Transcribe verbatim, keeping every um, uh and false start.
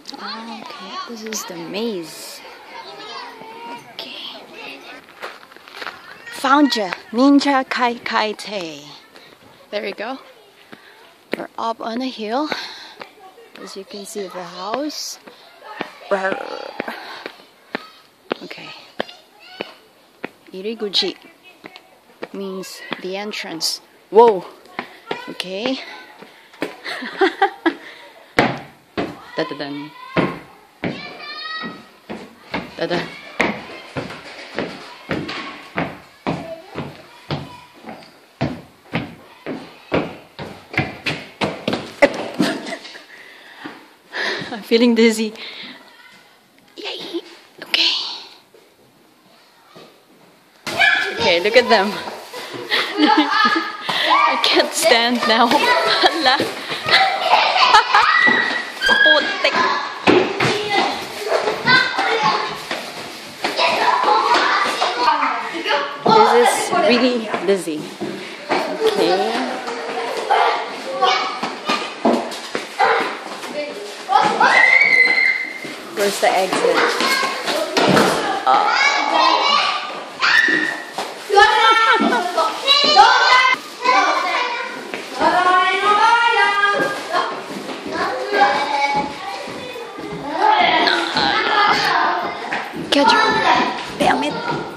Okay, this is the maze. Okay. Found ya! Ninja Kai Kai Te. There you go. We're up on a hill. As you can see the house. Okay. Iriguchi means the entrance. Whoa! Okay. Da-da-dun. Da-da. I'm feeling dizzy. Yay! Okay. Okay, look at them. I can't stand now. Hala. Putik. This is really dizzy. Okay. Where's the exit? Oh. Catch her. Damn it.